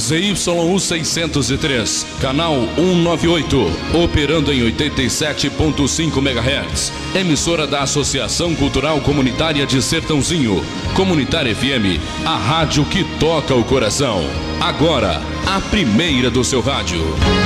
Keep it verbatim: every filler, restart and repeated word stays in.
Z Y U seiscentos e três, canal cento e noventa e oito, operando em oitenta e sete ponto cinco megahertz. Emissora da Associação Cultural Comunitária de Sertãozinho. Comunitária F M, a rádio que toca o coração. Agora, a primeira do seu rádio.